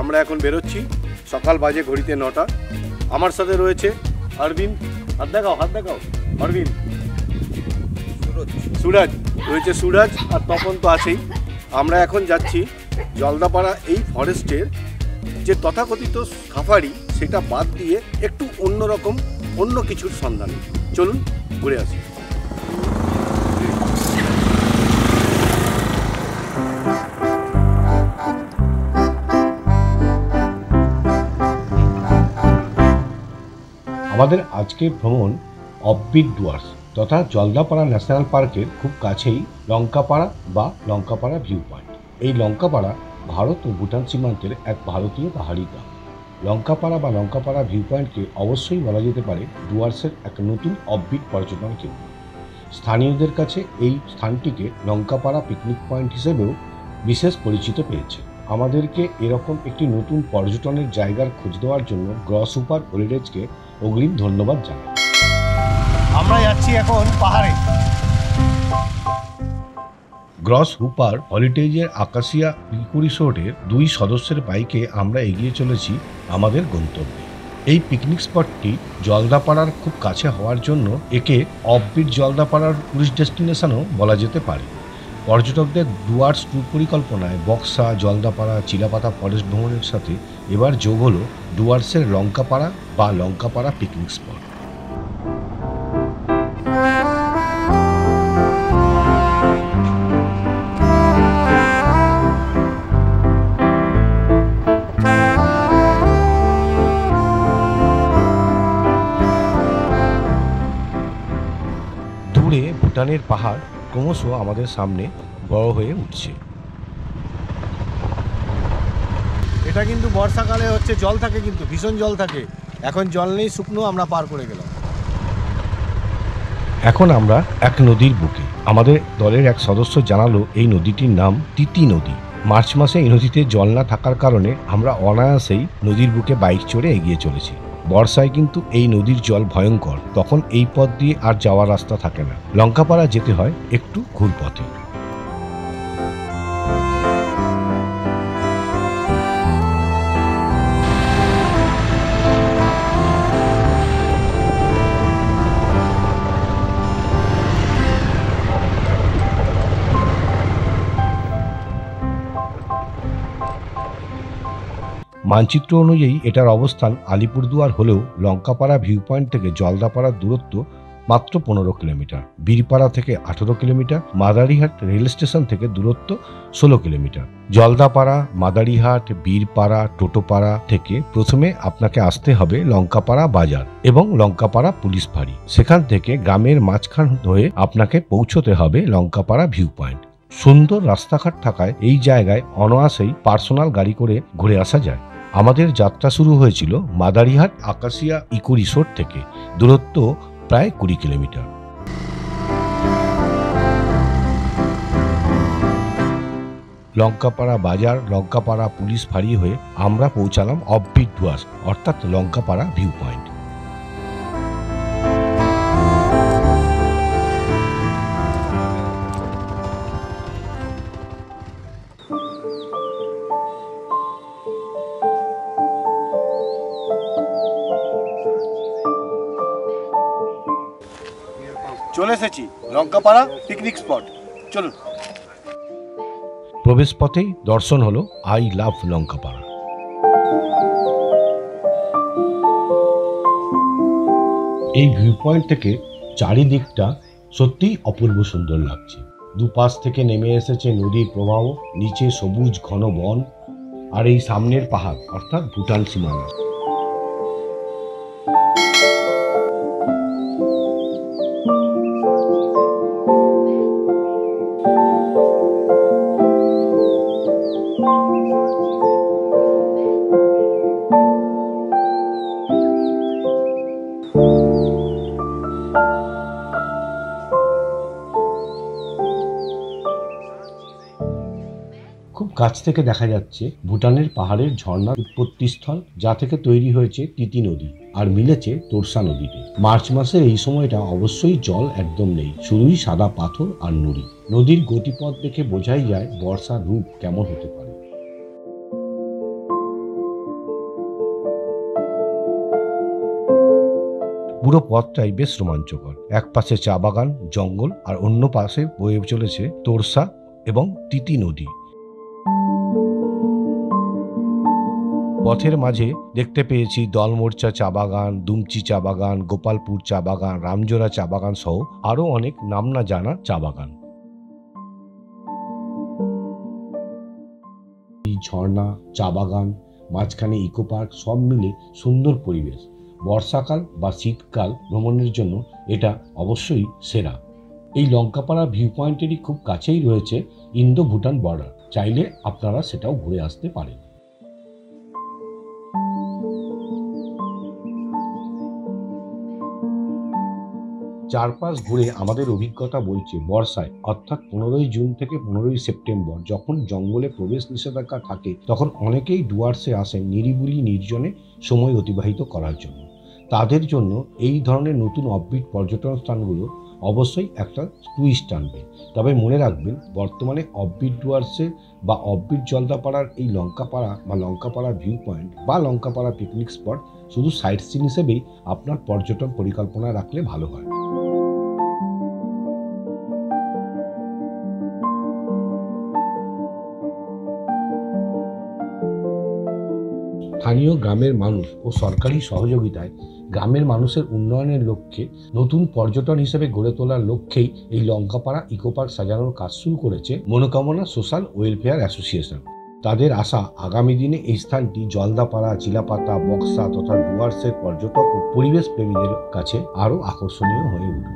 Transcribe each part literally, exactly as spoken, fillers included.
আমরা এখন বেরোচ্ছি। সকাল বাজে ঘড়িতে নটা। আমার সাথে রয়েছে অরবিন্দ, হাত দেখাও হাত দেখাও অরবিন্দ, সুরাজ রয়েছে, সুরাজ আর তপন তো আছেই। আমরা এখন যাচ্ছি জলদাপাড়া এই ফরেস্টের যে তথাকথিত সাফারি, সেটা বাদ দিয়ে একটু অন্যরকম অন্য কিছুর সন্ধানে। চলুন ঘুরে আসি। আমাদের আজকের ভ্রমণ অফবিট ডুয়ার্স তথা জলদাপাড়া ন্যাশনাল পার্কের খুব কাছেই লঙ্কাপাড়া বা লঙ্কাপাড়া ভিউ পয়েন্ট। এই লঙ্কাপাড়া ভারত ও ভুটান সীমান্তের এক ভারতীয় পাহাড়ি গ্রাম। লঙ্কাপাড়া বা লঙ্কাপাড়া ভিউ পয়েন্টকে অবশ্যই বলা যেতে পারে ডুয়ার্সের এক নতুন অফবিট পর্যটন কেন্দ্র। স্থানীয়দের কাছে এই স্থানটিকে লঙ্কাপাড়া পিকনিক পয়েন্ট হিসেবেও বিশেষ পরিচিত পেয়েছে। আমাদেরকে এরকম একটি নতুন পর্যটনের জায়গার খোঁজ দেওয়ার জন্য গ্রস হুপার হলিডেজকে অগ্রিম ধন্যবাদ জানাই। আমরা যাচ্ছি এখন পাহাড়ে। গ্রস হুপার হলিডেজের আকাশিয়া ইকো রিসোর্টের দুই সদস্যের বাইকে আমরা এগিয়ে চলেছি আমাদের গন্তব্যে। এই পিকনিক স্পটটি জলদাপাড়ার খুব কাছে হওয়ার জন্য একে অফবিট জলদাপাড়ার টুরিস্ট ডেস্টিনেশনও বলা যেতে পারে। পর্যটকদের ডুয়ার্স ট্যুর পরিকল্পনায় বক্সা, জলদাপাড়া, চিলাপাতা ফরেস্ট ভ্রমণের সাথে এবার যোগ হলো ডুয়ার্সের লঙ্কাপাড়া বা লঙ্কাপাড়া পিকনিক স্পট। দূরে ভুটানের পাহাড় ক্রমশ আমাদের সামনে বড় হয়ে উঠছে। এটা কিন্তু বর্ষাকালে হচ্ছে জল থাকে, কিন্তু ভীষণ জল থাকে। এখন জল নেই, শুকনো, আমরা পার করে গেলাম। এখন আমরা এক নদীর বুকে। আমাদের দলের এক সদস্য জানালো এই নদীটির নাম তিতি নদী। মার্চ মাসে এই নদীতে জল না থাকার কারণে আমরা অনায়াসেই নদীর বুকে বাইক চড়ে এগিয়ে চলেছি। বর্ষায় কিন্তু এই নদীর জল ভয়ঙ্কর, তখন এই পথ দিয়ে আর যাওয়ার রাস্তা থাকে না। লঙ্কাপাড়া যেতে হয় একটু ঘুরপথে। মানচিত্র অনুযায়ী এটার অবস্থান আলিপুরদুয়ার হলেও লঙ্কাপাড়া ভিউ পয়েন্ট থেকে জলদাপাড়ার দূরত্ব মাত্র পনেরো কিলোমিটার, বীরপাড়া থেকে আঠেরো কিলোমিটার, মাদারিহাট রেল স্টেশন থেকে দূরত্ব ষোলো কিলোমিটার। জলদাপাড়া, মাদারিহাট, বীরপাড়া, টোটোপাড়া থেকে প্রথমে আপনাকে আসতে হবে লঙ্কাপাড়া বাজার এবং লঙ্কাপাড়া পুলিশ ফাঁড়ি। সেখান থেকে গ্রামের মাঝখান হয়ে আপনাকে পৌঁছতে হবে লঙ্কাপাড়া ভিউ পয়েন্ট। সুন্দর রাস্তাঘাট থাকায় এই জায়গায় অনায়াসেই পার্সোনাল গাড়ি করে ঘুরে আসা যায়। আমাদের যাত্রা শুরু হয়েছিল মাদারিহাট আকাশিয়া ইকো রিসোর্ট থেকে, দূরত্ব প্রায় কুড়ি কিলোমিটার। লঙ্কাপাড়া বাজার, লঙ্কাপাড়া পুলিশ ফাঁড়ি হয়ে আমরা পৌঁছালাম অফবিট ডুয়ার্স অর্থাৎ লঙ্কাপাড়া ভিউ পয়েন্ট। চলে এসেছি লঙ্কাপাড়া পিকনিক স্পট। চলুন। প্রবেশ পথেই দর্শন হলো আই লাভ লঙ্কাপাড়া। এই ভিউ পয়েন্ট থেকে চারিদিকটা সত্যিই অপূর্ব সুন্দর লাগছে। দুপাশ থেকে নেমে এসেছে নদীর প্রবাহ, নিচে সবুজ ঘন বন আর এই সামনের পাহাড় অর্থাৎ ভুটান সীমানা। খুব কাছ থেকে দেখা যাচ্ছে ভুটানের পাহাড়ের ঝর্ণার উৎপত্তিস্থল, যা থেকে তৈরি হয়েছে তিতি নদী আর মিলেছে তোরসা নদীতে। মার্চ মাসের এই সময়টা অবশ্যই জল একদম নেই, শুধুই সাদা পাথর আর নুড়ি। নদীর গতিপথ দেখে বোঝাই যায় বর্ষার রূপ কেমন হতে পারে। পুরো পথটাই বেশ রোমাঞ্চকর। এক পাশে চা বাগান, জঙ্গল, আর অন্য পাশে বয়ে চলেছে তোরসা এবং তিতি নদী। পথের মাঝে দেখতে পেয়েছি দলমোরচা চা বাগান, দুমচি চা বাগান, গোপালপুর চা বাগান, রামজোড়া চা বাগান সহ আরও অনেক নাম না জানা চা বাগান। এই ঝর্ণা, চা বাগান, মাঝখানে ইকো পার্ক সব মিলে সুন্দর পরিবেশ। বর্ষাকাল বা শীতকাল ভ্রমণের জন্য এটা অবশ্যই সেরা। এই লঙ্কাপাড়া ভিউ পয়েন্টেরই খুব কাছেই রয়েছে ইন্দো ভুটান বর্ডার, চাইলে আপনারা সেটাও ঘুরে আসতে পারেন। চারপাশ ঘুরে আমাদের অভিজ্ঞতা বলছে বর্ষায় অর্থাৎ পনেরোই জুন থেকে পনেরোই সেপ্টেম্বর যখন জঙ্গলে প্রবেশ নিষেধাজ্ঞা থাকে তখন অনেকেই ডুয়ার্সে আসেন নিরিবিলি নির্জনে সময় অতিবাহিত করার জন্য। তাদের জন্য এই ধরনের নতুন অফবিট পর্যটন স্থানগুলো অবশ্যই একটা টুইস্ট আনবে। তবে মনে রাখবেন, বর্তমানে অফবিট ডুয়ার্সে বা অফবিট জলদাপাড়ার এই লঙ্কাপাড়া বা লঙ্কাপাড়া ভিউ পয়েন্ট বা লঙ্কাপাড়া পিকনিক স্পট শুধু সাইট সিন হিসেবেই আপনার পর্যটন পরিকল্পনা রাখলে ভালো হয়। স্থানীয় গ্রামের মানুষ ও সরকারি সহযোগিতায় গ্রামের মানুষের উন্নয়নের লক্ষ্যে নতুন পর্যটন হিসেবে গড়ে তোলার লক্ষ্যেই এই লঙ্কাপাড়া ইকো পার্ক সাজানোর কাজ শুরু করেছে মনোকামনা সোশ্যাল ওয়েলফেয়ার অ্যাসোসিয়েশন। তাদের আশা আগামী দিনে এই স্থানটি জলদাপাড়া, চিলাপাতা, বক্সা তথা ডুয়ার্সের পর্যটক ও পরিবেশ প্রেমীদের কাছে আরও আকর্ষণীয় হয়ে উঠবে।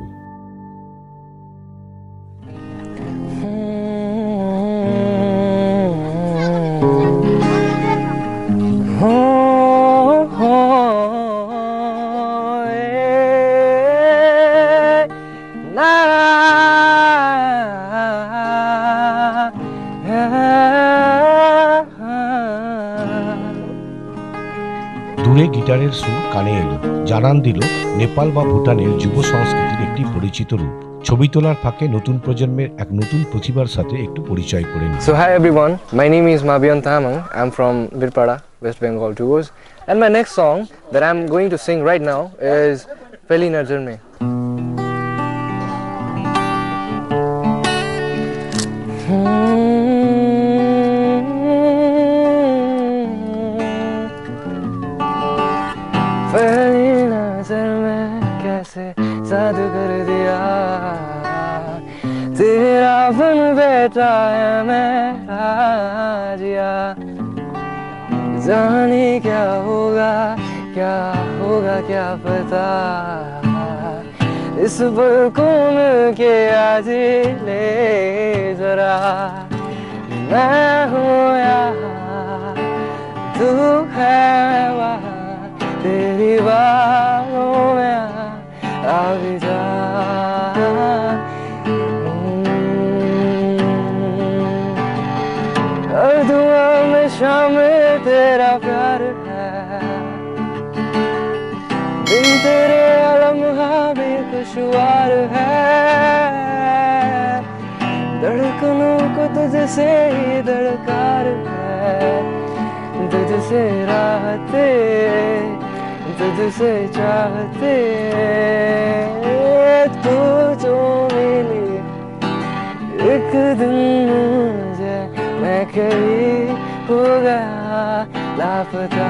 দূরে গিটারের সুর কানে এলো, জানান দিল নেপাল বা ভুটানের যুব সংস্কৃতির একটি পরিচিত রূপ। ছবি তোলার ফাঁকে নতুন প্রজন্মের এক নতুন প্রতিভার সাথে একটু পরিচয় করে নিই। So hi everyone, my name is Mabion Thamang. I'm from Birpada, West Bengal tours, and my next song that I'm going to sing right now is Pehli Nazar Mein. पहली नजर में कैसे जादू कर दिया, तेरा बन बैठा है मेरा जिया। जाने क्या होगा क्या होगा क्या पता, इस पल को मिलके आज ले जरा। मैं हूँ यहाँ, तू है वहाँ, तेरी बाहों में आ भी जा। हर दुआ में शामिल तेरा प्यार है, दिन तेरे लम्हा भी खुशवार है। धड़कनों को तुझसे ही दरकार है, तुझसे राहते तुझसे चाहते। तू जो मिली एक दिन मुझे, मैं कभी हो गया लापता।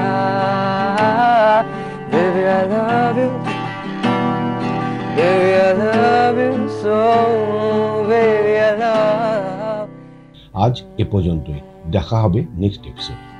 Baby I love you, baby I love you so, baby I love। আজ এ পর্যন্তই, দেখা হবে নেক্সট এপিসোড।